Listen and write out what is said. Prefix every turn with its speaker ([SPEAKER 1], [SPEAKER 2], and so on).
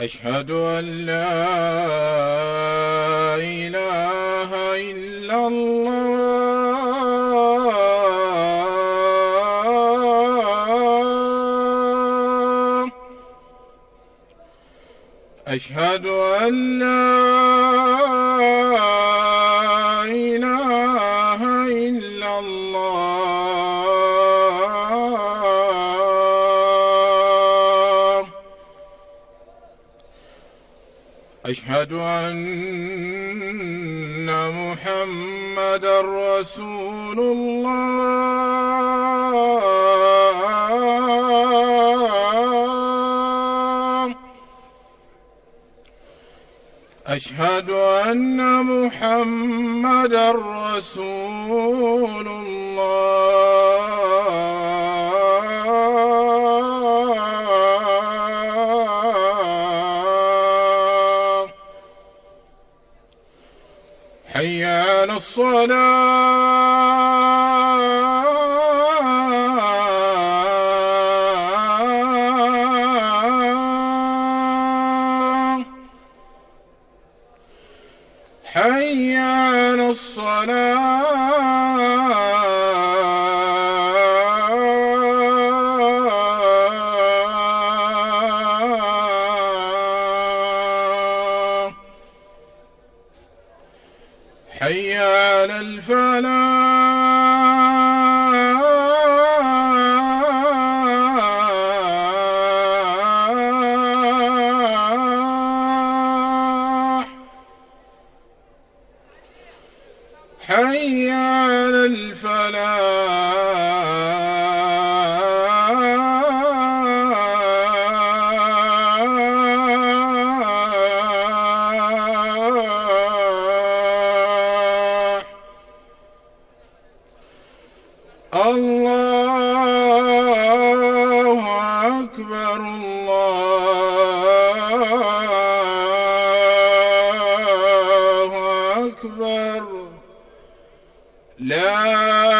[SPEAKER 1] أشهد أن لا إله إلا الله. أشهد أن لا إله إلا الله. أشهد أن محمدًا رسول الله. أشهد أن محمدًا رسول الله. حي على الصلاة. حي على الصلاة. حي على الفلاح. حي على الفلاح. الله أكبر، الله أكبر. لا